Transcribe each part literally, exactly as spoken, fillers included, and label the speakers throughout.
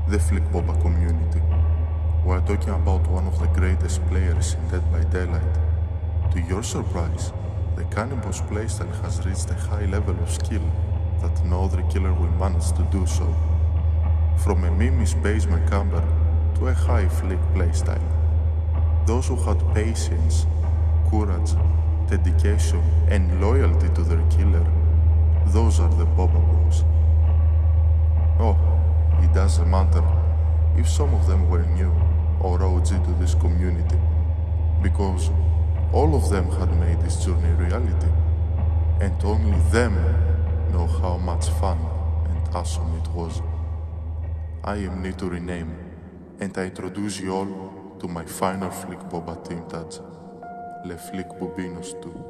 Speaker 1: the Flick Boba community. We're talking about one of the greatest players in Dead by Daylight. To your surprise, the Cannibals playstyle has reached a high level of skill that no other killer will manage to do so. From a Mimi's basement camper to a high Flick playstyle. Those who had patience, courage, dedication, and loyalty to their killer, those are the Boba Bros. Oh, it doesn't matter if some of them were new or O G to this community, because all of them had made this journey reality, and only them know how much fun and awesome it was. I am Nito Rename, and I introduce you all to my final Flick Boba team touch, Le Flick Bobinos two.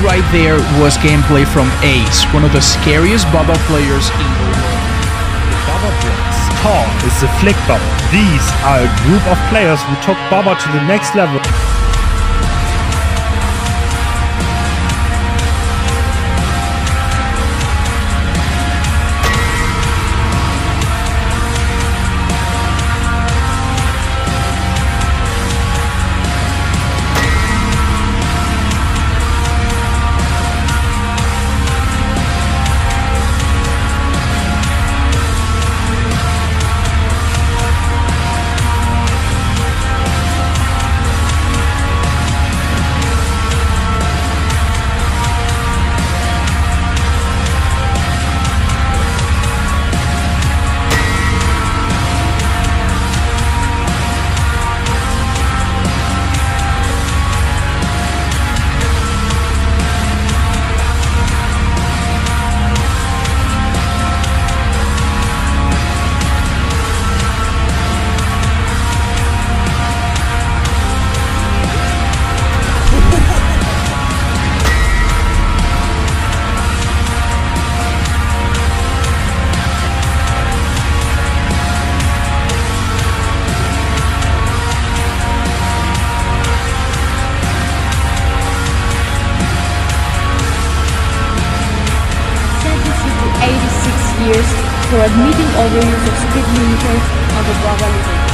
Speaker 2: right there was gameplay from Ace, one of the scariest Baba players in the world.
Speaker 3: Baba Bros. Tall is the Flick Baba. These are a group of players who took Baba to the next level.
Speaker 4: eighty-six years for admitting overuse of speed limiters on the Baba Libre.